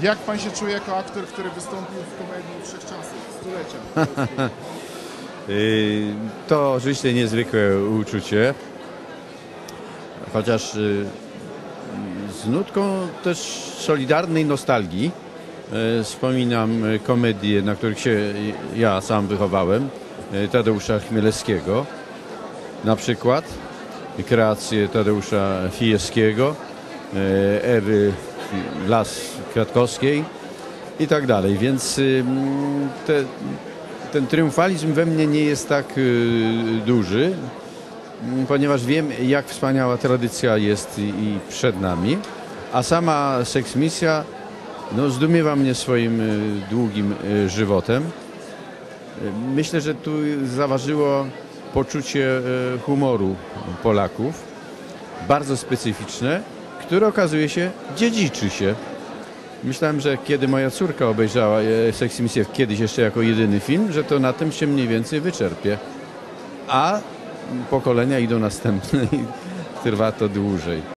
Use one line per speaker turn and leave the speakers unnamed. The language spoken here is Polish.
Jak pan się czuje jako aktor, który wystąpił w komedii Wszechczasów, stulecia?
To oczywiście niezwykłe uczucie, chociaż z nutką też solidarnej nostalgii. Wspominam komedie, na których się ja sam wychowałem, Tadeusza Chmielewskiego, na przykład kreacje Tadeusza Fijewskiego, Ewy Las-Kwiatkowskiej i tak dalej, więc ten triumfalizm we mnie nie jest tak duży, ponieważ wiem, jak wspaniała tradycja jest i przed nami, a sama seksmisja zdumiewa mnie swoim długim żywotem. Myślę, że tu zaważyło poczucie humoru Polaków, bardzo specyficzne, które okazuje się dziedziczy się. Myślałem, że kiedy moja córka obejrzała seksmisję kiedyś jeszcze jako jedyny film, że to na tym się mniej więcej wyczerpie. A pokolenia idą następne i trwa to dłużej.